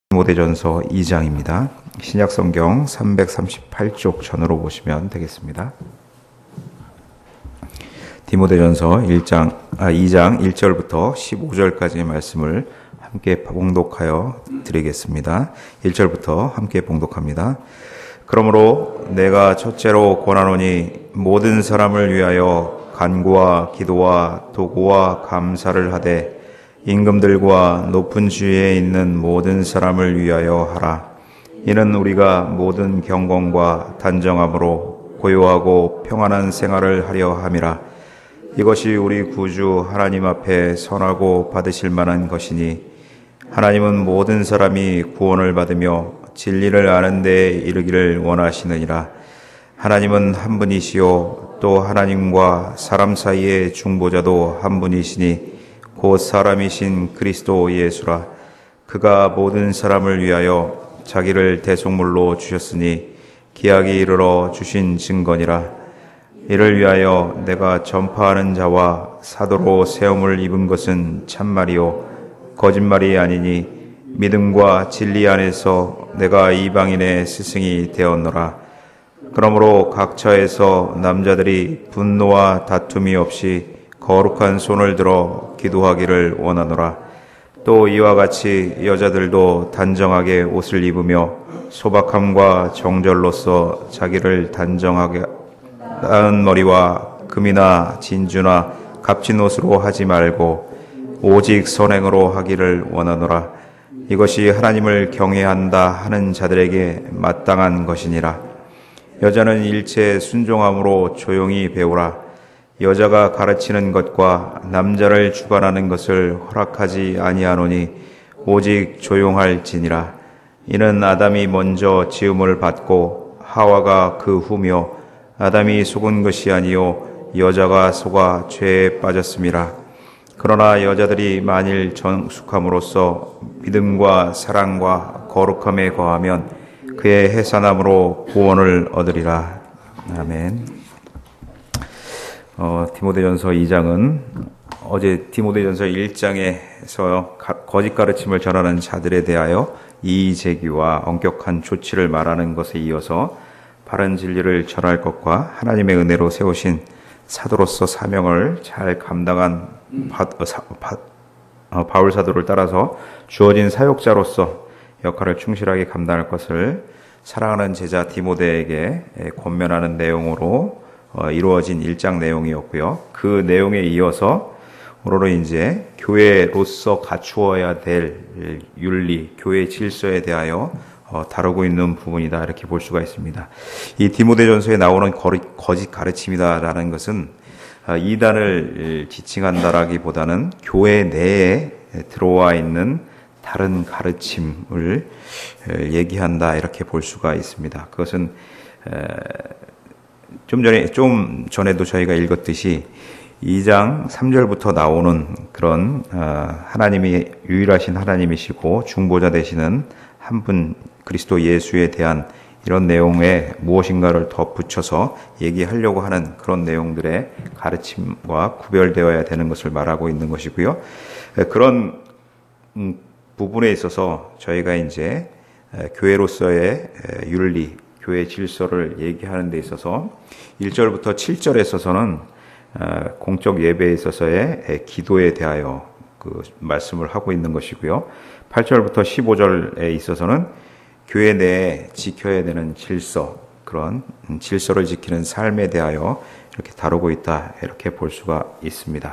디모데전서 2장입니다. 신약성경 338쪽 전으로 보시면 되겠습니다. 디모데전서 2장 1절부터 15절까지의 말씀을 함께 봉독하여 드리겠습니다. 1절부터 함께 봉독합니다. 그러므로 내가 첫째로 권하노니 모든 사람을 위하여 간구와 기도와 도구와 감사를 하되 임금들과 높은 지위에 있는 모든 사람을 위하여 하라. 이는 우리가 모든 경건과 단정함으로 고요하고 평안한 생활을 하려 함이라. 이것이 우리 구주 하나님 앞에 선하고 받으실 만한 것이니 하나님은 모든 사람이 구원을 받으며 진리를 아는 데에 이르기를 원하시느니라. 하나님은 한 분이시요 또 하나님과 사람 사이의 중보자도 한 분이시니 곧 사람이신 그리스도 예수라. 그가 모든 사람을 위하여 자기를 대속물로 주셨으니 기약이 이르러 주신 증거니라. 이를 위하여 내가 전파하는 자와 사도로 세움을 입은 것은 참말이요 거짓말이 아니니 믿음과 진리 안에서 내가 이방인의 스승이 되었노라. 그러므로 각처에서 남자들이 분노와 다툼이 없이 거룩한 손을 들어 기도하기를 원하노라. 또 이와 같이 여자들도 단정하게 옷을 입으며 소박함과 정절로서 자기를 단정하게 나은 머리와 금이나 진주나 값진 옷으로 하지 말고 오직 선행으로 하기를 원하노라. 이것이 하나님을 경외한다 하는 자들에게 마땅한 것이니라. 여자는 일체 순종함으로 조용히 배우라. 여자가 가르치는 것과 남자를 주관하는 것을 허락하지 아니하노니 오직 조용할지니라. 이는 아담이 먼저 지음을 받고 하와가 그 후며 아담이 속은 것이 아니요 여자가 속아 죄에 빠졌음이라. 그러나 여자들이 만일 정숙함으로써 믿음과 사랑과 거룩함에 거하면 그의 해산함으로 구원을 얻으리라. 아멘. 디모데전서 2장은 어제 디모데전서 1장에서 거짓 가르침을 전하는 자들에 대하여 이의제기와 엄격한 조치를 말하는 것에 이어서 바른 진리를 전할 것과 하나님의 은혜로 세우신 사도로서 사명을 잘 감당한 바울 사도를 따라서 주어진 사역자로서 역할을 충실하게 감당할 것을 사랑하는 제자 디모데에게 권면하는 내용으로 이루어진 1장 내용이었고요. 그 내용에 이어서 오늘은 이제 교회로서 갖추어야 될 윤리, 교회 질서에 대하여 다루고 있는 부분이다 이렇게 볼 수가 있습니다. 이 디모데전서에 나오는 거짓 가르침이다라는 것은 이단을 지칭한다라기보다는 교회 내에 들어와 있는 다른 가르침을 얘기한다 이렇게 볼 수가 있습니다. 그것은 좀 전에도 저희가 읽었듯이 2장 3절부터 나오는 그런 하나님이 유일하신 하나님이시고 중보자 되시는 한 분 그리스도 예수에 대한 이런 내용에 무엇인가를 더 붙여서 얘기하려고 하는 그런 내용들의 가르침과 구별되어야 되는 것을 말하고 있는 것이고요. 그런 부분에 있어서 저희가 이제 교회로서의 윤리, 교회 질서를 얘기하는 데 있어서 1절부터 7절에 있어서는 공적 예배에 있어서의 기도에 대하여 그 말씀을 하고 있는 것이고요. 8절부터 15절에 있어서는 교회 내에 지켜야 되는 질서, 그런 질서를 지키는 삶에 대하여 이렇게 다루고 있다 이렇게 볼 수가 있습니다.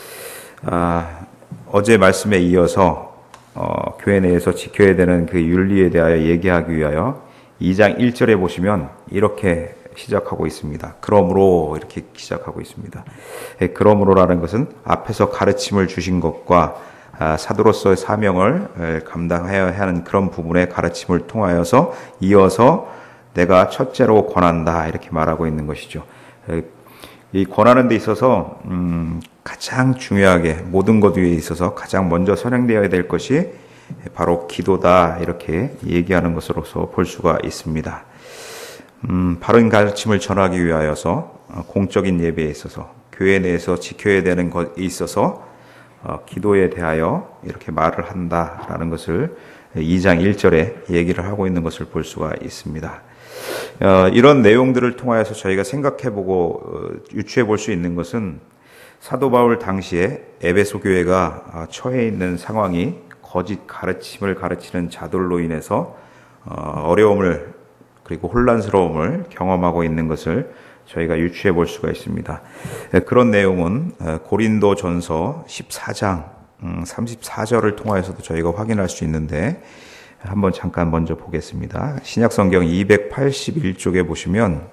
어제 말씀에 이어서 교회 내에서 지켜야 되는 그 윤리에 대하여 얘기하기 위하여 2장 1절에 보시면 이렇게 시작하고 있습니다. 그러므로 이렇게 시작하고 있습니다. 그러므로라는 것은 앞에서 가르침을 주신 것과 사도로서의 사명을 감당해야 하는 그런 부분의 가르침을 통하여서 이어서 내가 첫째로 권한다 이렇게 말하고 있는 것이죠. 이 권하는 데 있어서 가장 중요하게 모든 것 위에 있어서 가장 먼저 선행되어야 될 것이 바로 기도다 이렇게 얘기하는 것으로서 볼 수가 있습니다. 바른 가르침을 전하기 위하여서 공적인 예배에 있어서 교회 내에서 지켜야 되는 것에 있어서 기도에 대하여 이렇게 말을 한다라는 것을 2장 1절에 얘기를 하고 있는 것을 볼 수가 있습니다. 이런 내용들을 통하여서 저희가 생각해보고 유추해 볼 수 있는 것은 사도 바울 당시에 에베소 교회가 처해 있는 상황이 거짓 가르침을 가르치는 자들로 인해서 어려움을 그리고 혼란스러움을 경험하고 있는 것을 저희가 유추해 볼 수가 있습니다. 그런 내용은 고린도전서 14장 34절을 통하여서도 저희가 확인할 수 있는데 한번 잠깐 먼저 보겠습니다. 신약성경 281쪽에 보시면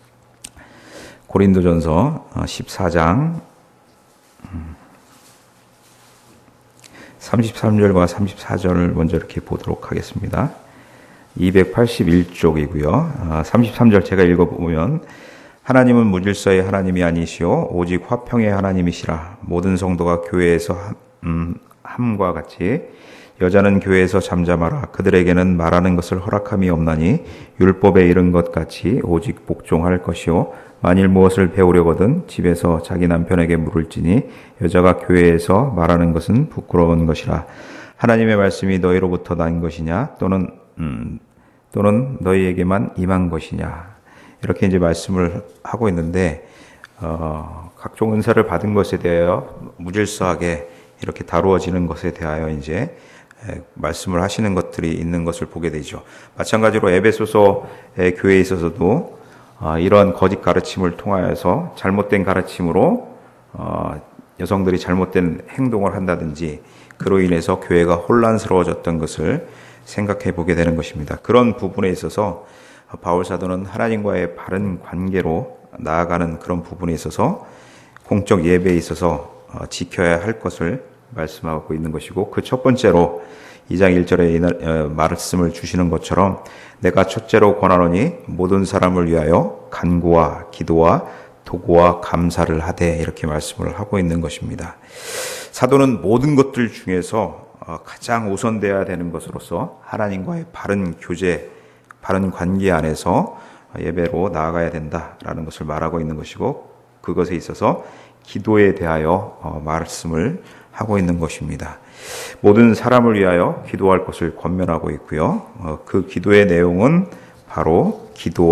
고린도전서 14장 33절과 34절을 먼저 이렇게 보도록 하겠습니다. 281쪽이고요. 33절 제가 읽어보면 하나님은 무질서의 하나님이 아니시오 오직 화평의 하나님이시라. 모든 성도가 교회에서 함과 같이 여자는 교회에서 잠잠하라. 그들에게는 말하는 것을 허락함이 없나니 율법에 이른 것 같이 오직 복종할 것이요 만일 무엇을 배우려거든 집에서 자기 남편에게 물을지니 여자가 교회에서 말하는 것은 부끄러운 것이라. 하나님의 말씀이 너희로부터 난 것이냐 또는 너희에게만 임한 것이냐. 이렇게 이제 말씀을 하고 있는데 각종 은사를 받은 것에 대하여 무질서하게 이렇게 다루어지는 것에 대하여 이제 말씀을 하시는 것들이 있는 것을 보게 되죠. 마찬가지로 에베소서의 교회에 있어서도 이러한 거짓 가르침을 통하여서 잘못된 가르침으로 여성들이 잘못된 행동을 한다든지 그로 인해서 교회가 혼란스러워졌던 것을 생각해 보게 되는 것입니다. 그런 부분에 있어서 바울 사도는 하나님과의 바른 관계로 나아가는 그런 부분에 있어서 공적 예배에 있어서 지켜야 할 것을 말씀하고 있는 것이고, 그 첫 번째로 2장 1절에 말씀을 주시는 것처럼 내가 첫째로 권하노니 모든 사람을 위하여 간구와 기도와 도구와 감사를 하되, 이렇게 말씀을 하고 있는 것입니다. 사도는 모든 것들 중에서 가장 우선되어야 되는 것으로서 하나님과의 바른 교제, 바른 관계 안에서 예배로 나아가야 된다라는 것을 말하고 있는 것이고, 그것에 있어서 기도에 대하여 말씀을 하고 있는 것입니다. 모든 사람을 위하여 기도할 것을 권면하고 있고요. 그 기도의 내용은 바로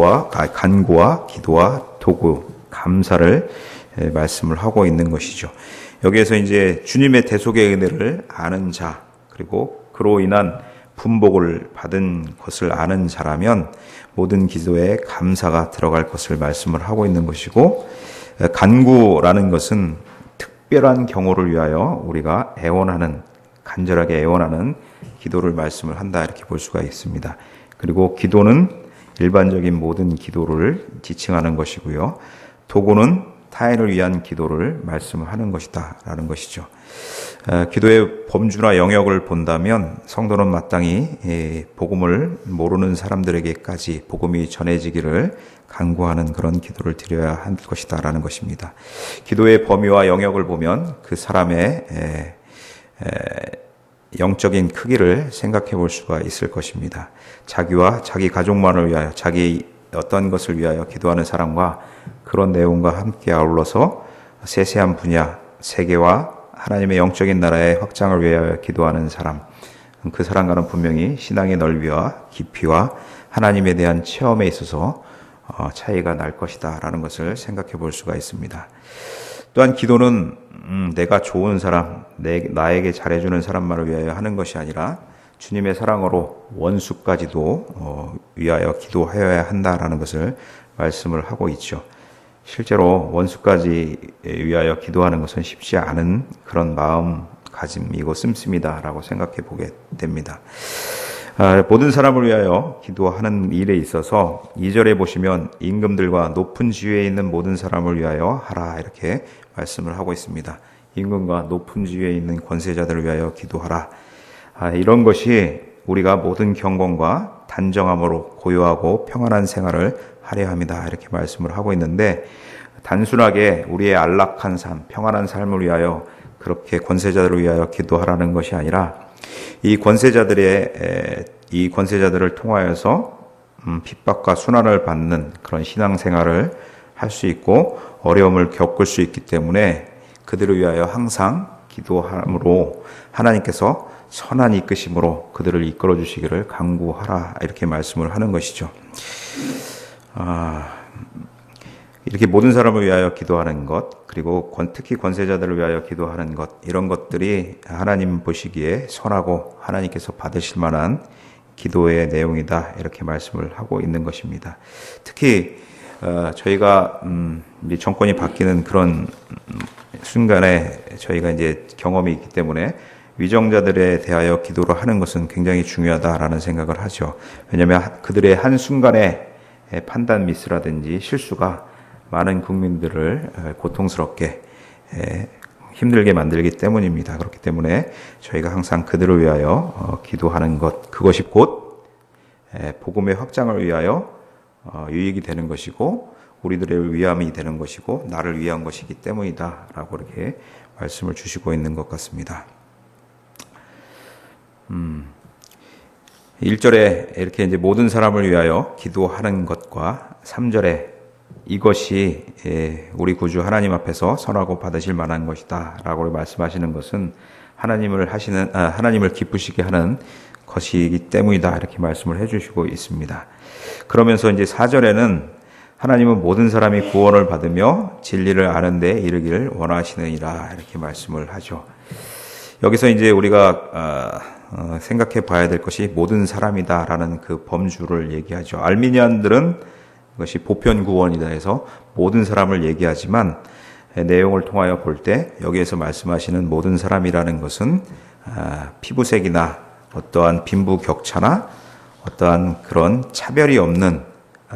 간구와 기도와 도구, 감사를 말씀을 하고 있는 것이죠. 여기에서 이제 주님의 대속의 은혜를 아는 자, 그리고 그로 인한 분복을 받은 것을 아는 자라면 모든 기도에 감사가 들어갈 것을 말씀을 하고 있는 것이고, 간구라는 것은 특별한 경우를 위하여 우리가 간절하게 애원하는 기도를 말씀을 한다, 이렇게 볼 수가 있습니다. 그리고 기도는 일반적인 모든 기도를 지칭하는 것이고요. 도구는 타인을 위한 기도를 말씀하는 것이다 라는 것이죠. 기도의 범주나 영역을 본다면 성도는 마땅히 복음을 모르는 사람들에게까지 복음이 전해지기를 간구하는 그런 기도를 드려야 할 것이다 라는 것입니다. 기도의 범위와 영역을 보면 그 사람의 영적인 크기를 생각해 볼 수가 있을 것입니다. 자기와 자기 가족만을 위하여, 자기 어떤 것을 위하여 기도하는 사람과 그런 내용과 함께 아울러서 세세한 분야, 세계와 하나님의 영적인 나라의 확장을 위하여 기도하는 사람, 그 사람과는 분명히 신앙의 넓이와 깊이와 하나님에 대한 체험에 있어서 차이가 날 것이다 라는 것을 생각해 볼 수가 있습니다. 또한 기도는 내가 좋은 사람, 나에게 잘해주는 사람만을 위하여 하는 것이 아니라 주님의 사랑으로 원수까지도 위하여 기도하여야 한다라는 것을 말씀을 하고 있죠. 실제로 원수까지 위하여 기도하는 것은 쉽지 않은 그런 마음가짐이고 씀씀이다라고 생각해 보게 됩니다. 모든 사람을 위하여 기도하는 일에 있어서 2절에 보시면 임금들과 높은 지위에 있는 모든 사람을 위하여 하라, 이렇게 말씀을 하고 있습니다. 임금과 높은 지위에 있는 권세자들을 위하여 기도하라. 이런 것이 우리가 모든 경건과 단정함으로 고요하고 평안한 생활을 하려 합니다, 이렇게 말씀을 하고 있는데, 단순하게 우리의 안락한 삶, 평안한 삶을 위하여 그렇게 권세자들을 위하여 기도하라는 것이 아니라 이 권세자들을 통하여서 핍박과 순환을 받는 그런 신앙생활을 할 수 있고 어려움을 겪을 수 있기 때문에 그들을 위하여 항상 기도함으로 하나님께서 선한 이끄심으로 그들을 이끌어 주시기를 간구하라 이렇게 말씀을 하는 것이죠. 이렇게 모든 사람을 위하여 기도하는 것, 그리고 특히 권세자들을 위하여 기도하는 것, 이런 것들이 하나님 보시기에 선하고 하나님께서 받으실 만한 기도의 내용이다 이렇게 말씀을 하고 있는 것입니다. 특히 저희가 이제 정권이 바뀌는 그런 순간에 저희가 이제 경험이 있기 때문에 위정자들에 대하여 기도를 하는 것은 굉장히 중요하다라는 생각을 하죠. 왜냐하면 그들의 한 순간의 판단 미스라든지 실수가 많은 국민들을 고통스럽게 힘들게 만들기 때문입니다. 그렇기 때문에 저희가 항상 그들을 위하여 기도하는 것, 그것이 곧 복음의 확장을 위하여 유익이 되는 것이고 우리들의 위함이 되는 것이고 나를 위한 것이기 때문이다 라고 이렇게 말씀을 주시고 있는 것 같습니다. 1절에 이렇게 이제 모든 사람을 위하여 기도하는 것과 3절에 이것이 우리 구주 하나님 앞에서 선하고 받으실 만한 것이다 라고 말씀하시는 것은 하나님을 기쁘시게 하는 것이기 때문이다 이렇게 말씀을 해주시고 있습니다. 그러면서 이제 4절에는 하나님은 모든 사람이 구원을 받으며 진리를 아는 데 이르기를 원하시느니라 이렇게 말씀을 하죠. 여기서 이제 우리가 생각해 봐야 될 것이 모든 사람이다라는 그 범주를 얘기하죠. 알미니안들은 그것이 보편 구원이다 해서 모든 사람을 얘기하지만 내용을 통하여 볼 때 여기에서 말씀하시는 모든 사람이라는 것은 피부색이나 어떠한 빈부격차나 어떠한 그런 차별이 없는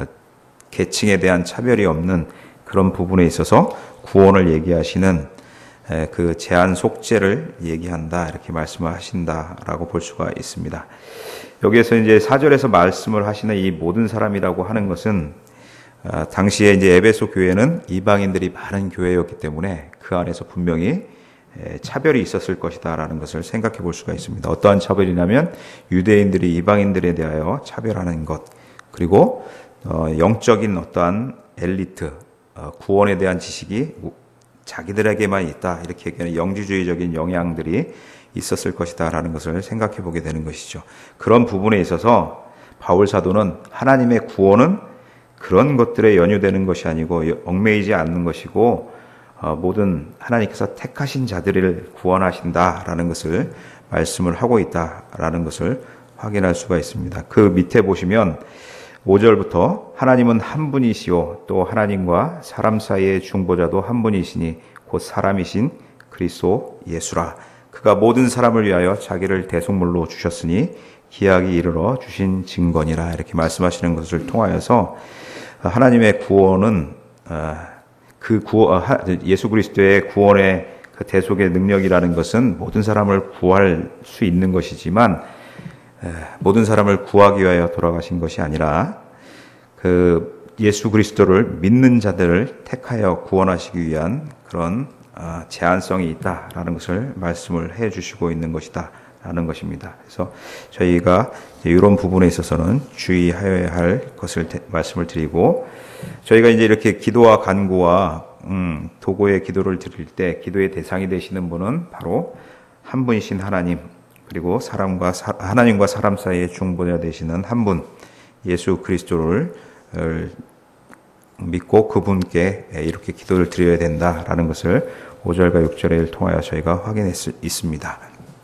계층에 대한 차별이 없는 그런 부분에 있어서 구원을 얘기하시는 그 제한 속죄를 얘기한다 이렇게 말씀을 하신다라고 볼 수가 있습니다. 여기에서 이제 4절에서 말씀을 하시는 이 모든 사람이라고 하는 것은 당시에 이제 에베소 교회는 이방인들이 많은 교회였기 때문에 그 안에서 분명히 차별이 있었을 것이다라는 것을 생각해 볼 수가 있습니다. 어떠한 차별이냐면 유대인들이 이방인들에 대하여 차별하는 것, 그리고 영적인 어떠한 엘리트, 구원에 대한 지식이 자기들에게만 있다 이렇게 얘기하는 영지주의적인 영향들이 있었을 것이다라는 것을 생각해 보게 되는 것이죠. 그런 부분에 있어서 바울 사도는 하나님의 구원은 그런 것들에 연유되는 것이 아니고 얽매이지 않는 것이고 모든 하나님께서 택하신 자들을 구원하신다라는 것을 말씀을 하고 있다라는 것을 확인할 수가 있습니다. 그 밑에 보시면 5절부터 하나님은 한 분이시요 또 하나님과 사람 사이의 중보자도 한 분이시니 곧 사람이신 그리스도 예수라. 그가 모든 사람을 위하여 자기를 대속물로 주셨으니 기약이 이르러 주신 증거니라 이렇게 말씀하시는 것을 통하여서 하나님의 구원은 예수 그리스도의 구원의 그 대속의 능력이라는 것은 모든 사람을 구할 수 있는 것이지만 모든 사람을 구하기 위하여 돌아가신 것이 아니라 그 예수 그리스도를 믿는 자들을 택하여 구원하시기 위한 그런 제한성이 있다라는 것을 말씀을 해주시고 있는 것이다라는 것입니다. 그래서 저희가 이런 부분에 있어서는 주의하여야 할 것을 말씀을 드리고 저희가 이제 이렇게 기도와 간구와 도구의 기도를 드릴 때 기도의 대상이 되시는 분은 바로 한 분이신 하나님, 그리고 하나님과 사람 사이의 중보자 되시는 한 분, 예수 그리스도를 믿고 그분께 이렇게 기도를 드려야 된다라는 것을 5절과 6절을 통하여 저희가 확인했습니다.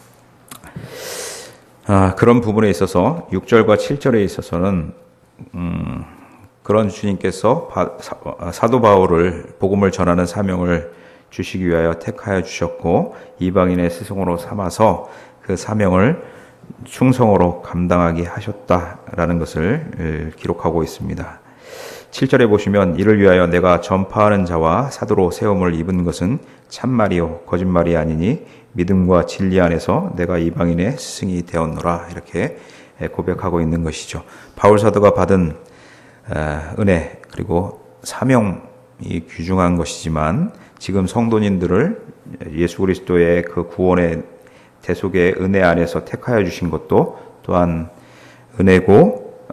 그런 부분에 있어서 6절과 7절에 있어서는 그런 주님께서 사도 바울을 복음을 전하는 사명을 주시기 위하여 택하여 주셨고 이방인의 스승으로 삼아서 그 사명을 충성으로 감당하게 하셨다라는 것을 기록하고 있습니다. 7절에 보시면 이를 위하여 내가 전파하는 자와 사도로 세움을 입은 것은 참말이요 거짓말이 아니니 믿음과 진리 안에서 내가 이방인의 스승이 되었노라 이렇게 고백하고 있는 것이죠. 바울 사도가 받은 은혜 그리고 사명이 귀중한 것이지만 지금 성도님들을 예수 그리스도의 그 구원의 대속의 은혜 안에서 택하여 주신 것도 또한 은혜고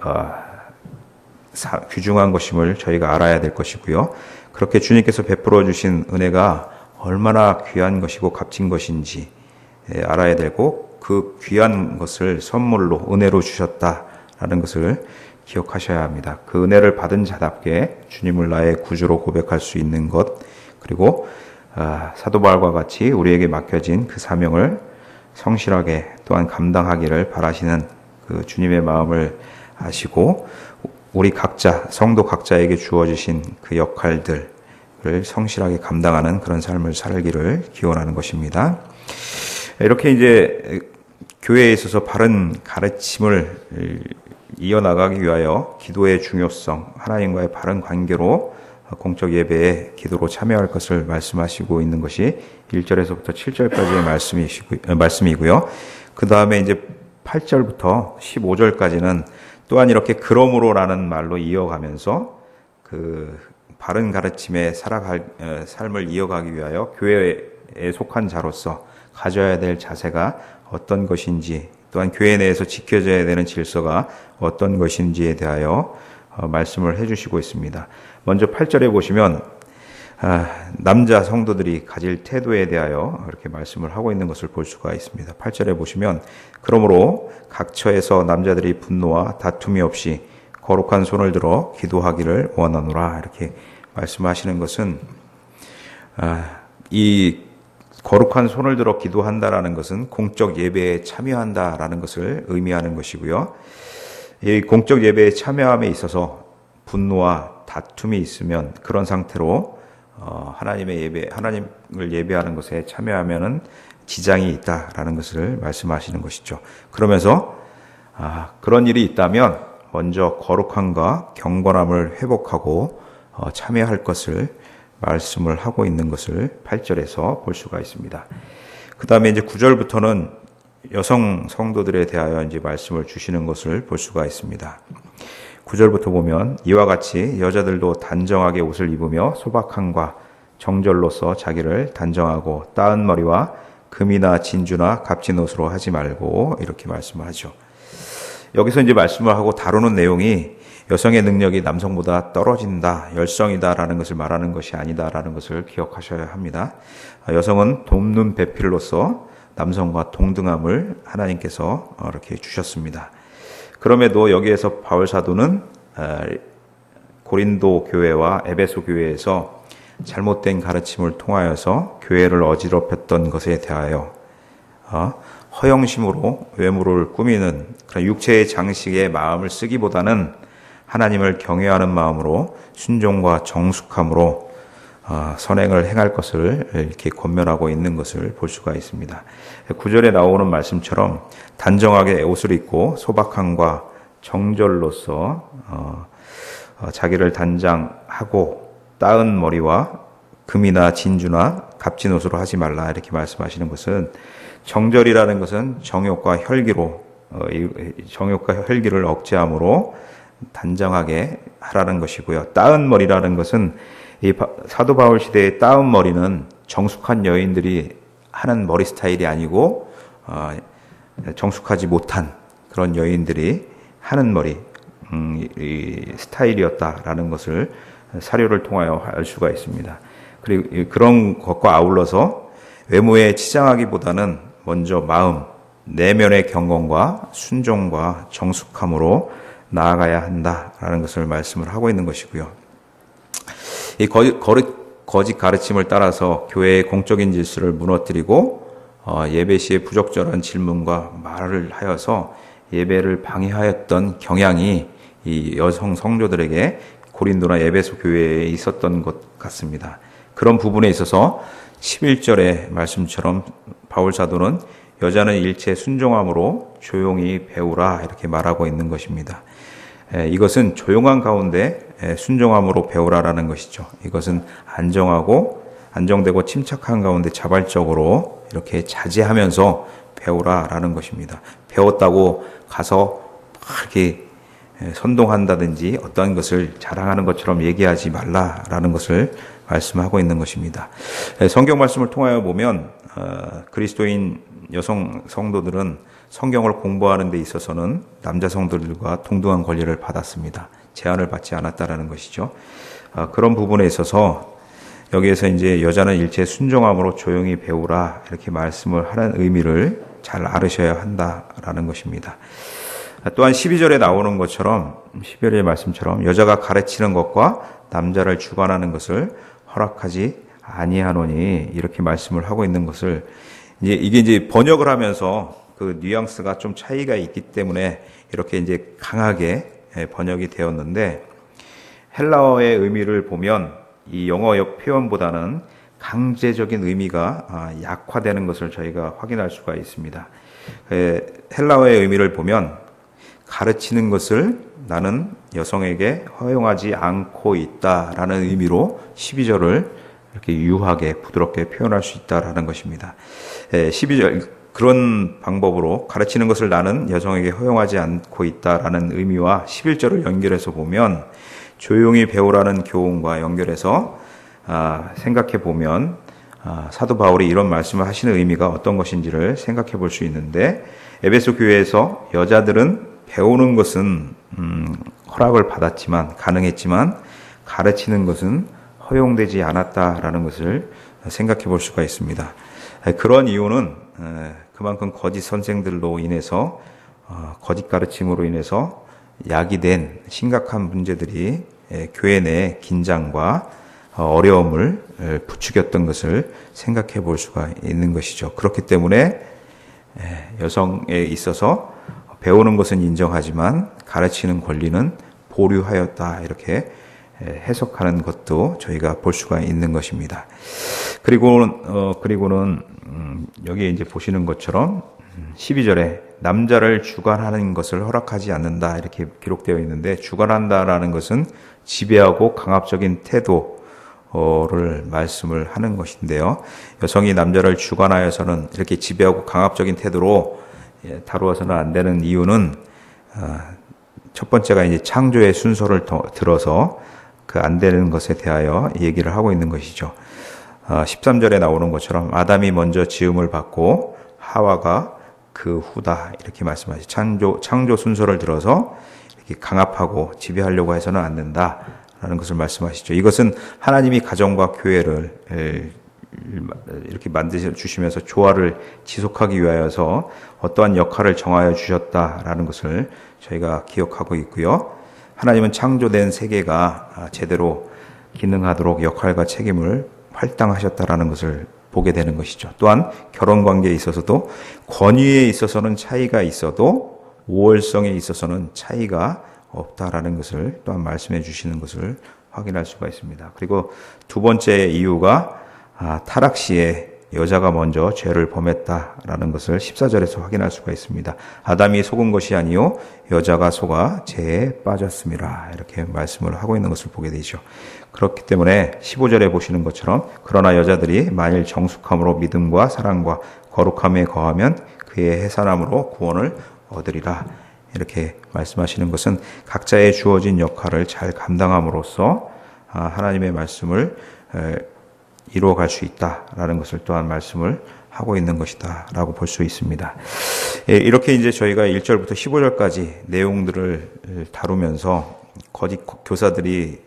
귀중한 것임을 저희가 알아야 될 것이고요. 그렇게 주님께서 베풀어 주신 은혜가 얼마나 귀한 것이고 값진 것인지 알아야 되고 그 귀한 것을 선물로 은혜로 주셨다라는 것을 기억하셔야 합니다. 그 은혜를 받은 자답게 주님을 나의 구주로 고백할 수 있는 것, 그리고 사도 바울과 같이 우리에게 맡겨진 그 사명을 성실하게 또한 감당하기를 바라시는 그 주님의 마음을 아시고 우리 각자, 성도 각자에게 주어지신 그 역할들을 성실하게 감당하는 그런 삶을 살기를 기원하는 것입니다. 이렇게 이제 교회에 있어서 바른 가르침을 이어나가기 위하여 기도의 중요성, 하나님과의 바른 관계로 공적 예배에 기도로 참여할 것을 말씀하시고 있는 것이 1절에서부터 7절까지의 말씀이고요. 그 다음에 이제 8절부터 15절까지는 또한 이렇게 그러므로라는 말로 이어가면서 그 바른 가르침에 살아갈 삶을 이어가기 위하여 교회에 속한 자로서 가져야 될 자세가 어떤 것인지, 또한 교회 내에서 지켜져야 되는 질서가 어떤 것인지에 대하여 말씀을 해주시고 있습니다. 먼저 8절에 보시면 남자 성도들이 가질 태도에 대하여 이렇게 말씀을 하고 있는 것을 볼 수가 있습니다. 8절에 보시면 그러므로 각 처에서 남자들이 분노와 다툼이 없이 거룩한 손을 들어 기도하기를 원하노라, 이렇게 말씀하시는 것은 이 거룩한 손을 들어 기도한다라는 것은 공적 예배에 참여한다라는 것을 의미하는 것이고요. 이 공적 예배에 참여함에 있어서 분노와 다툼이 있으면 그런 상태로 하나님을 예배하는 것에 참여하면은 지장이 있다라는 것을 말씀하시는 것이죠. 그러면서 그런 일이 있다면 먼저 거룩함과 경건함을 회복하고 참여할 것을 말씀을 하고 있는 것을 8절에서 볼 수가 있습니다. 그 다음에 이제 9절부터는 여성 성도들에 대하여 이제 말씀을 주시는 것을 볼 수가 있습니다. 9절부터 보면 이와 같이 여자들도 단정하게 옷을 입으며 소박함과 정절로서 자기를 단정하고 따은 머리와 금이나 진주나 값진 옷으로 하지 말고, 이렇게 말씀을 하죠. 여기서 이제 말씀을 하고 다루는 내용이 여성의 능력이 남성보다 떨어진다, 열성이다라는 것을 말하는 것이 아니다라는 것을 기억하셔야 합니다. 여성은 돕는 배필로서 남성과 동등함을 하나님께서 이렇게 주셨습니다. 그럼에도 여기에서 바울 사도는 고린도 교회와 에베소 교회에서 잘못된 가르침을 통하여서 교회를 어지럽혔던 것에 대하여 허영심으로 외모를 꾸미는 그런 육체의 장식에 마음을 쓰기보다는 하나님을 경외하는 마음으로 순종과 정숙함으로 선행을 행할 것을 이렇게 권면하고 있는 것을 볼 수가 있습니다. 9절에 나오는 말씀처럼 단정하게 옷을 입고 소박함과 정절로서 자기를 단장하고 따은 머리와 금이나 진주나 값진 옷으로 하지 말라, 이렇게 말씀하시는 것은 정절이라는 것은 정욕과 혈기를 억제함으로 단정하게 하라는 것이고요. 따은 머리라는 것은 이 사도 바울 시대의 따은 머리는 정숙한 여인들이 하는 머리 스타일이 아니고 정숙하지 못한 그런 여인들이 하는 머리 이 스타일이었다라는 것을 사료를 통하여 알 수가 있습니다. 그리고 그런 것과 아울러서 외모에 치장하기보다는 먼저 마음, 내면의 경건과 순종과 정숙함으로 나아가야 한다라는 것을 말씀을 하고 있는 것이고요. 이 거짓 가르침을 따라서 교회의 공적인 질서를 무너뜨리고 예배 시에 부적절한 질문과 말을 하여서 예배를 방해하였던 경향이 이 여성 성도들에게 고린도나 에베소 교회에 있었던 것 같습니다. 그런 부분에 있어서 11절의 말씀처럼 바울 사도는 여자는 일체 순종함으로 조용히 배우라, 이렇게 말하고 있는 것입니다. 이것은 조용한 가운데 순종함으로 배우라라는 것이죠. 이것은 안정되고 침착한 가운데 자발적으로 이렇게 자제하면서 배우라라는 것입니다. 배웠다고 가서 이렇게 선동한다든지 어떤 것을 자랑하는 것처럼 얘기하지 말라라는 것을 말씀하고 있는 것입니다. 성경 말씀을 통하여 보면 그리스도인 여성 성도들은 성경을 공부하는 데 있어서는 남자 성도들과 동등한 권리를 받았습니다. 제한을 받지 않았다라는 것이죠. 그런 부분에 있어서 여기에서 이제 여자는 일체 순종함으로 조용히 배우라, 이렇게 말씀을 하는 의미를 잘 알으셔야 한다라는 것입니다. 또한 12절에 나오는 것처럼 12절의 말씀처럼 여자가 가르치는 것과 남자를 주관하는 것을 허락하지 아니하노니 이렇게 말씀을 하고 있는 것을 이게 이제 번역을 하면서 그 뉘앙스가 좀 차이가 있기 때문에 이렇게 이제 강하게 번역이 되었는데 헬라어의 의미를 보면 이 영어 표현보다는 강제적인 의미가 약화되는 것을 저희가 확인할 수가 있습니다. 헬라어의 의미를 보면 가르치는 것을 나는 여성에게 허용하지 않고 있다라는 의미로 12절을 이렇게 유하게 부드럽게 표현할 수 있다라는 것입니다. 12절 그런 방법으로 가르치는 것을 나는 여성에게 허용하지 않고 있다라는 의미와 11절을 연결해서 보면 조용히 배우라는 교훈과 연결해서 생각해 보면 사도 바울이 이런 말씀을 하시는 의미가 어떤 것인지를 생각해 볼 수 있는데 에베소 교회에서 여자들은 배우는 것은 허락을 받았지만 가능했지만 가르치는 것은 허용되지 않았다라는 것을 생각해 볼 수가 있습니다. 그런 이유는 그만큼 거짓 선생들로 인해서 거짓 가르침으로 인해서 야기된 심각한 문제들이 교회 내 긴장과 어려움을 부추겼던 것을 생각해 볼 수가 있는 것이죠. 그렇기 때문에 여성에 있어서 배우는 것은 인정하지만 가르치는 권리는 보류하였다 이렇게 해석하는 것도 저희가 볼 수가 있는 것입니다. 그리고는 여기 이제 보시는 것처럼 12절에 남자를 주관하는 것을 허락하지 않는다 이렇게 기록되어 있는데 주관한다라는 것은 지배하고 강압적인 태도를 말씀을 하는 것인데요. 여성이 남자를 주관하여서는 이렇게 지배하고 강압적인 태도로 다루어서는 안 되는 이유는 첫 번째가 이제 창조의 순서를 들어서 그 안 되는 것에 대하여 얘기를 하고 있는 것이죠. 13절에 나오는 것처럼 아담이 먼저 지음을 받고 하와가 그 후다 이렇게 말씀하시죠. 창조 순서를 들어서 이렇게 강압하고 지배하려고 해서는 안 된다라는 것을 말씀하시죠. 이것은 하나님이 가정과 교회를 이렇게 만드셔 주시면서 조화를 지속하기 위하여서 어떠한 역할을 정하여 주셨다라는 것을 저희가 기억하고 있고요. 하나님은 창조된 세계가 제대로 기능하도록 역할과 책임을 할당하셨다라는 것을 보게 되는 것이죠. 또한 결혼 관계에 있어서도 권위에 있어서는 차이가 있어도 우월성에 있어서는 차이가 없다라는 것을 또한 말씀해 주시는 것을 확인할 수가 있습니다. 그리고 두 번째 이유가 타락 시에 여자가 먼저 죄를 범했다라는 것을 14절에서 확인할 수가 있습니다. 아담이 속은 것이 아니요 여자가 속아 죄에 빠졌음이라 이렇게 말씀을 하고 있는 것을 보게 되죠. 그렇기 때문에 15절에 보시는 것처럼 그러나 여자들이 만일 정숙함으로 믿음과 사랑과 거룩함에 거하면 그의 해산함으로 구원을 얻으리라 이렇게 말씀하시는 것은 각자의 주어진 역할을 잘 감당함으로써 하나님의 말씀을 이루어갈 수 있다라는 것을 또한 말씀을 하고 있는 것이다 라고 볼 수 있습니다. 이렇게 이제 저희가 1절부터 15절까지 내용들을 다루면서 거짓 교사들이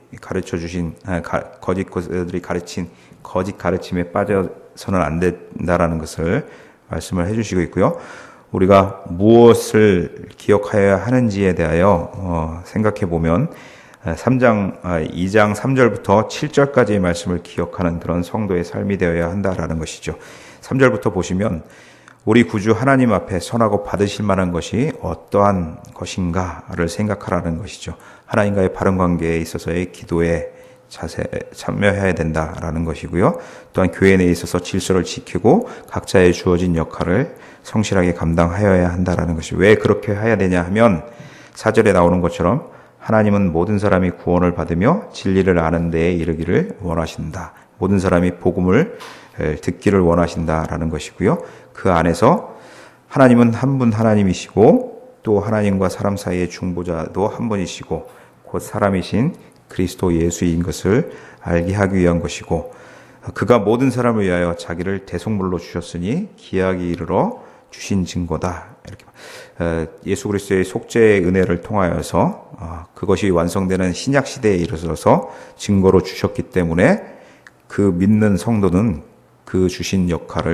가르친 거짓 가르침에 빠져서는 안 된다라는 것을 말씀을 해주시고 있고요. 우리가 무엇을 기억하여야 하는지에 대하여 생각해 보면 2장 3절부터 7절까지의 말씀을 기억하는 그런 성도의 삶이 되어야 한다라는 것이죠. 3절부터 보시면 우리 구주 하나님 앞에 선하고 받으실 만한 것이 어떠한 것인가를 생각하라는 것이죠. 하나님과의 바른 관계에 있어서의 기도에 참여해야 된다라는 것이고요. 또한 교회 내에 있어서 질서를 지키고 각자의 주어진 역할을 성실하게 감당하여야 한다라는 것이 왜 그렇게 해야 되냐 하면 4절에 나오는 것처럼 하나님은 모든 사람이 구원을 받으며 진리를 아는 데에 이르기를 원하신다. 모든 사람이 복음을 듣기를 원하신다라는 것이고요. 그 안에서 하나님은 한 분 하나님이시고 또 하나님과 사람 사이의 중보자도 한 분이시고 곧 사람이신 그리스도 예수인 것을 알게 하기 위한 것이고 그가 모든 사람을 위하여 자기를 대속물로 주셨으니 기약이 이르러 주신 증거다. 이렇게 예수 그리스도의 속죄의 은혜를 통하여서 그것이 완성되는 신약 시대에 이르러서 증거로 주셨기 때문에 그 믿는 성도는 그 주신 역할을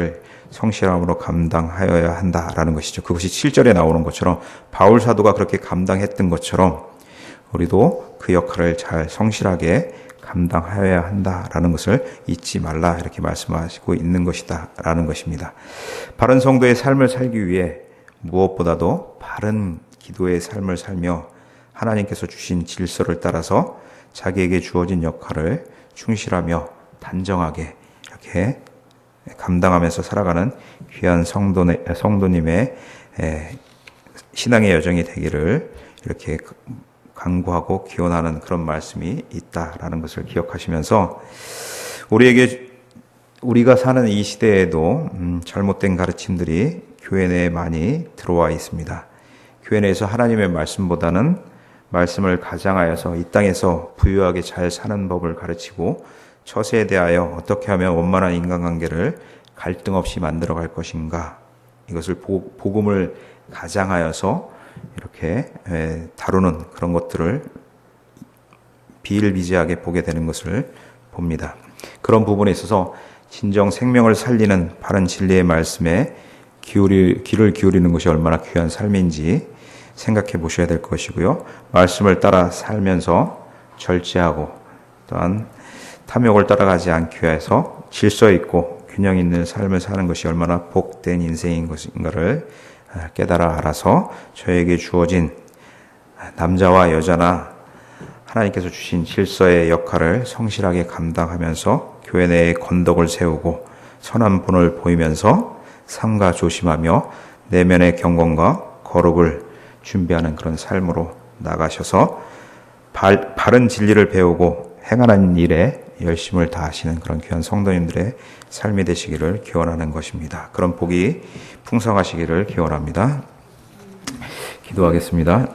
성실함으로 감당하여야 한다라는 것이죠. 그것이 7절에 나오는 것처럼 바울 사도가 그렇게 감당했던 것처럼 우리도 그 역할을 잘 성실하게 감당하여야 한다라는 것을 잊지 말라 이렇게 말씀하시고 있는 것이다라는 것입니다. 바른 성도의 삶을 살기 위해 무엇보다도 바른 기도의 삶을 살며 하나님께서 주신 질서를 따라서 자기에게 주어진 역할을 충실하며 단정하게 이렇게 감당하면서 살아가는 귀한 성도님의 신앙의 여정이 되기를 이렇게 간구하고 기원하는 그런 말씀이 있다라는 것을 기억하시면서 우리가 사는 이 시대에도 잘못된 가르침들이 교회 내에 많이 들어와 있습니다. 교회 내에서 하나님의 말씀보다는 말씀을 가장하여서 이 땅에서 부유하게 잘 사는 법을 가르치고 처세에 대하여 어떻게 하면 원만한 인간관계를 갈등 없이 만들어 갈 것인가, 이것을 복음을 가장하여서 이렇게 다루는 그런 것들을 비일비재하게 보게 되는 것을 봅니다. 그런 부분에 있어서 진정 생명을 살리는 바른 진리의 말씀에 귀를 기울이는 것이 얼마나 귀한 삶인지 생각해 보셔야 될 것이고요. 말씀을 따라 살면서 절제하고 또한 탐욕을 따라가지 않기 위해서 질서 있고 균형 있는 삶을 사는 것이 얼마나 복된 인생인 것인가를 깨달아 알아서 저에게 주어진 남자와 여자나 하나님께서 주신 질서의 역할을 성실하게 감당하면서 교회 내에 건덕을 세우고 선한 본을 보이면서 삼가 조심하며 내면의 경건과 거룩을 준비하는 그런 삶으로 나가셔서 바른 진리를 배우고 행하는 일에 열심을 다하시는 그런 귀한 성도님들의 삶이 되시기를 기원하는 것입니다. 그런 복이 풍성하시기를 기원합니다. 기도하겠습니다.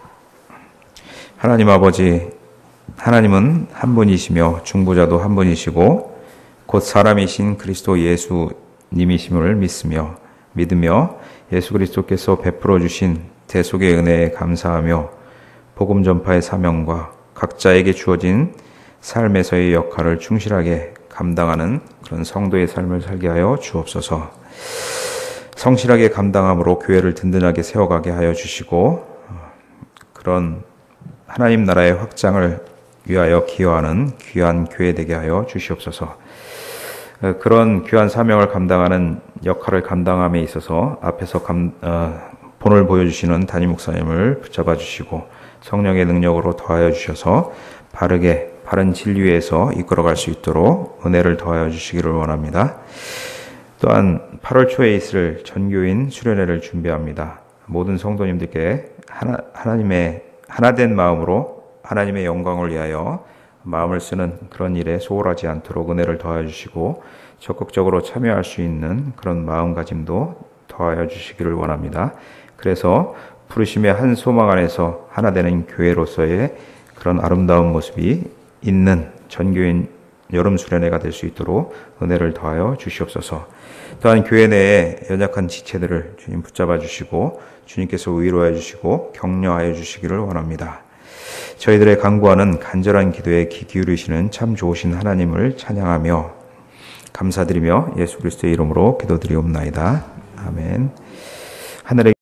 하나님 아버지, 하나님은 한 분이시며 중보자도 한 분이시고 곧 사람이신 그리스도 예수님이심을 믿으며 예수 그리스도께서 베풀어 주신 대속의 은혜에 감사하며 복음 전파의 사명과 각자에게 주어진 삶에서의 역할을 충실하게 감당하는 그런 성도의 삶을 살게 하여 주옵소서. 성실하게 감당함으로 교회를 든든하게 세워가게 하여 주시고 그런 하나님 나라의 확장을 위하여 기여하는 귀한 교회 되게 하여 주시옵소서. 그런 귀한 사명을 감당하는 역할을 감당함에 있어서 앞에서 본을 보여주시는 담임 목사님을 붙잡아 주시고 성령의 능력으로 더하여 주셔서 바른 진리에서 이끌어갈 수 있도록 은혜를 더하여 주시기를 원합니다. 또한 8월 초에 있을 전교인 수련회를 준비합니다. 모든 성도님들께 하나님의 하나된 마음으로 하나님의 영광을 위하여 마음을 쓰는 그런 일에 소홀하지 않도록 은혜를 더하여 주시고 적극적으로 참여할 수 있는 그런 마음가짐도 더하여 주시기를 원합니다. 그래서 부르심의 한 소망 안에서 하나 되는 교회로서의 그런 아름다운 모습이 있는 전교인 여름 수련회가 될 수 있도록 은혜를 더하여 주시옵소서. 또한 교회 내에 연약한 지체들을 주님 붙잡아 주시고 주님께서 위로해 주시고 격려하여 주시기를 원합니다. 저희들의 간구하는 간절한 기도에 귀 기울이시는 참 좋으신 하나님을 찬양하며 감사드리며 예수 그리스도의 이름으로 기도드리옵나이다. 아멘. 하늘의